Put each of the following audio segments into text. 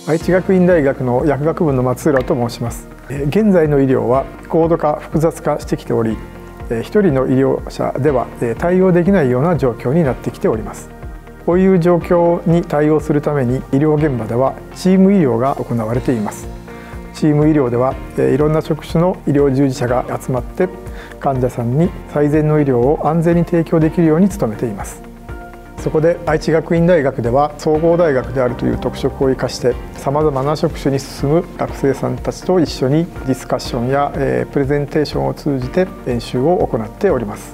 愛知学院大学の薬学部の松浦と申します。現在の医療は高度化複雑化してきており、一人の医療者では対応できないような状況になってきております。こういう状況に対応するために医療現場ではチーム医療が行われています。チーム医療ではいろんな職種の医療従事者が集まって患者さんに最善の医療を安全に提供できるように努めています。そこで愛知学院大学では総合大学であるという特色を生かしてさまざまな職種に進む学生さんたちと一緒にディスカッションやプレゼンテーションを通じて練習を行っております。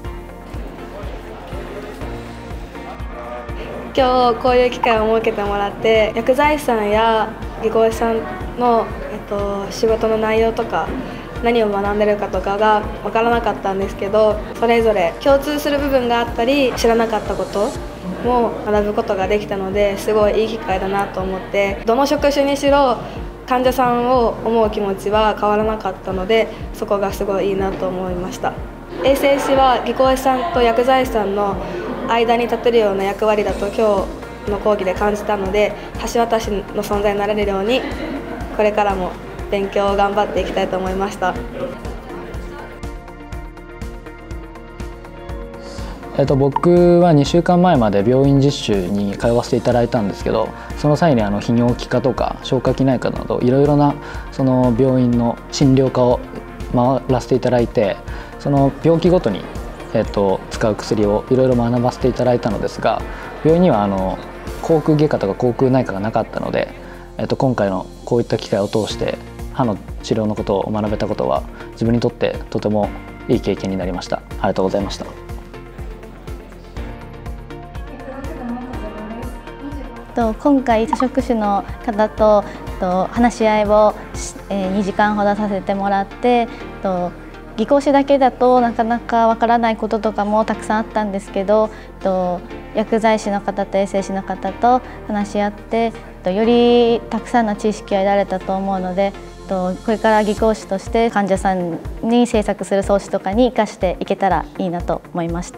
今日こういう機会を設けてもらって薬剤師さんや技工士さんの、仕事の内容とか何を学んでるかとかが分からなかったんですけど、それぞれ共通する部分があったり知らなかったことも学ぶことができたので、すごいいい機会だなと思って、どの職種にしろ患者さんを思う気持ちは変わらなかったので、そこがすごいいいなと思いました。衛生士は技工士さんと薬剤師さんの間に立てるような役割だと今日の講義で感じたので、橋渡しの存在になれるようにこれからも勉強を頑張っていきたいと思いました。 僕は2週間前まで病院実習に通わせていただいたんですけど、その際に泌尿器科とか消化器内科などいろいろなその病院の診療科を回らせていただいて、その病気ごとに使う薬をいろいろ学ばせていただいたのですが、病院には口腔外科とか口腔内科がなかったので、今回のこういった機会を通して歯の治療のことを学べたことは自分にとってとてもいい経験になりました。ありがとうございました。 今回多職種の方と話し合いを2時間ほどさせてもらって、技工士だけだとなかなかわからないこととかもたくさんあったんですけど、薬剤師の方と衛生士の方と話し合ってよりたくさんの知識を得られたと思うので、これから技工士として患者さんに制作する装置とかに生かしていけたらいいなと思いました。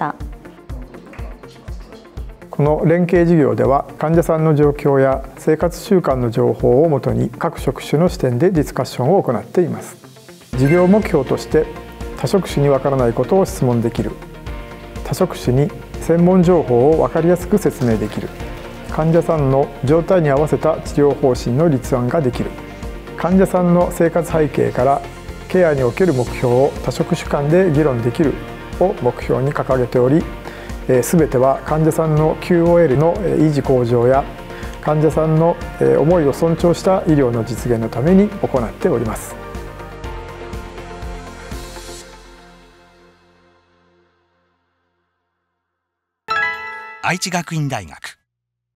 この連携事業では患者さんの状況や生活習慣の情報をもとに各職種の視点でディスカッションを行っています。事業目標として他職種にわからないことを質問できる、他職種に専門情報を分かりやすく説明できる、患者さんの状態に合わせた治療方針の立案ができる、患者さんの生活背景からケアにおける目標を多職種間で議論できるを目標に掲げており、全ては患者さんの QOL の維持向上や患者さんの思いを尊重した医療の実現のために行っております。 愛知学院大学